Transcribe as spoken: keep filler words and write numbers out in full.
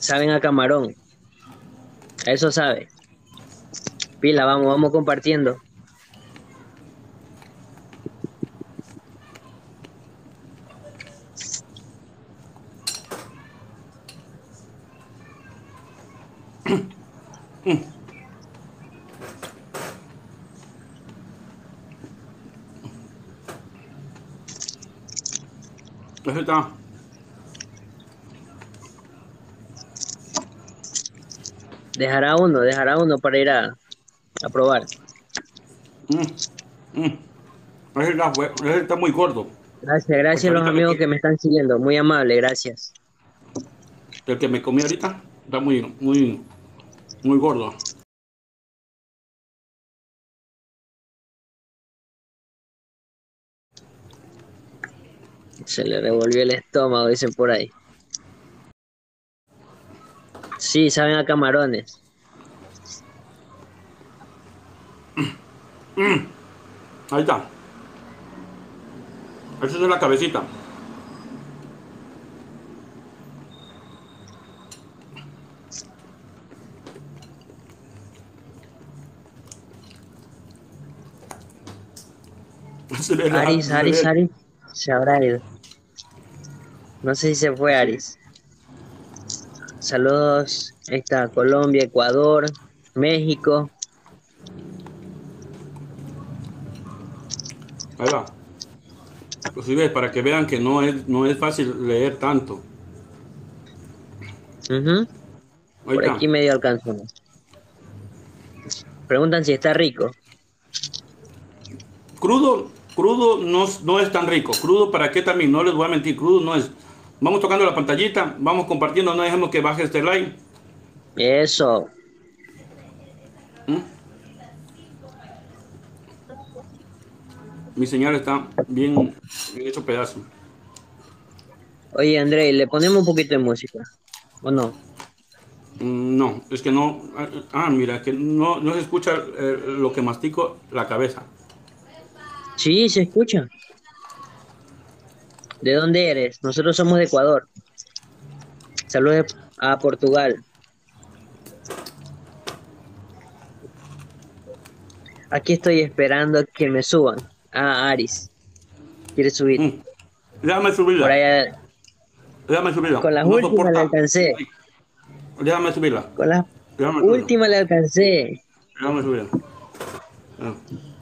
Saben a camarón. A eso sabe. Pila, vamos, vamos compartiendo. Ese está. Dejará uno, dejará uno para ir a, a probar. Mm, mm. Ese está, fue- ese está muy gordo. Gracias, Porque gracias a los ahorita el amigos que, que me están siguiendo. Muy amable, gracias. el que me comí ahorita está muy, muy, muy gordo. Se le revolvió el estómago, dicen por ahí. Sí, saben a camarones. Ahí está. Esa es la cabecita. Se le, Aris, se Aris, le, Aris. Se habrá ido. No sé si se fue sí. Aris. Saludos. Ahí está Colombia, Ecuador, México. Ahí va. Pues sí, ves, para que vean que no es, no es fácil leer tanto. Ujú. Ahí Por está. aquí medio alcanzamos. Preguntan si está rico. Crudo, crudo no, no es tan rico. Crudo, ¿para qué también? No les voy a mentir, crudo no es. Vamos tocando la pantallita, vamos compartiendo, no dejemos que baje este like. Eso. ¿Mm? Mi señal está bien, bien hecho pedazo. Oye, André, le ponemos un poquito de música. ¿O no? Mm, no, es que no. Ah, ah, mira, que no, no se escucha eh, lo que mastico la cabeza. Sí, se escucha. ¿De dónde eres? Nosotros somos de Ecuador. Saludos a Portugal. Aquí estoy esperando que me suban. Ah, Aris. Quiere subir. Mm, déjame Por subirla, allá. déjame subirla. Con las No últimas le soporta. alcancé. Déjame subirla, Con las déjame subirla, últimas le alcancé. déjame subirla. Ah.